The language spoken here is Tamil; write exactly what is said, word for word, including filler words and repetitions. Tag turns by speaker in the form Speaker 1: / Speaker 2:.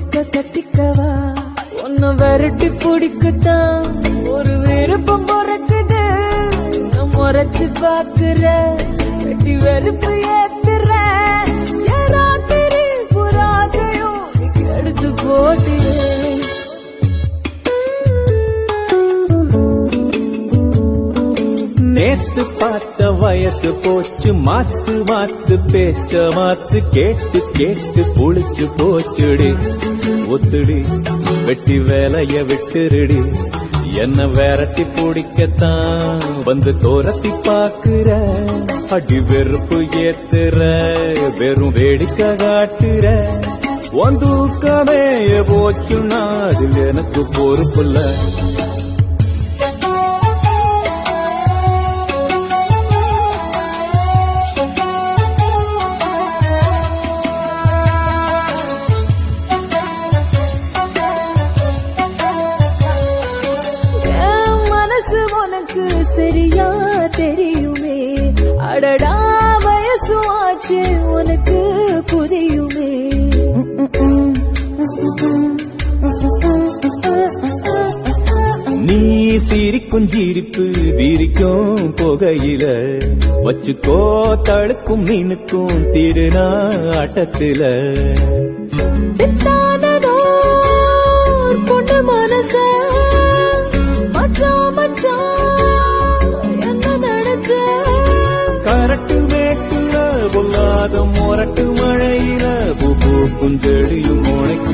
Speaker 1: பிடிக்க கட்டிக்கவா உன்னை விரட்டி பிடிக்கத்தான் ஒரு விருப்பம் பிறக்குது. முறைச்சு பாக்குற வெட்டி வெறுப்பு ஏத்துற ராத்திரி புறாதையும் எடுத்து போட்டு.
Speaker 2: நேத்து பார்த்த வயசு போச்சு மாத்து மாத்து பேச்ச மாத்து கேட்டு கேட்டு புளிச்சு போச்சுடி. ஒத்துடி வெட்டி வேலைய விட்டுருடி என்ன விரட்டி பிடிக்கத்தான் வந்து தோரத்தி பாக்குற. அடி வெறுப்பு ஏத்துற வெறும் வேடிக்கை காட்டுற. உன் தூக்கமே போச்சுன்னா அதில் எனக்கு பொறுப்புல்ல.
Speaker 1: சரியா தெரியுமே அடடா வயசு ஆச்சு உனக்கு புரியுமே.
Speaker 2: நீ சிரிக்கும் சிரிப்பு வீரிக்கும் புகையில வச்சுக்கோ தடுக்கும் மீனுக்கும் திருநா ஆட்டத்தில.
Speaker 1: பொண்ணு மனச மச்சான் மச்சான்
Speaker 2: கரட்டு மேட்டுல பொல்லாத மொரட்டு மழையில பூ பூக்கும் செடியும் முளைக்கும்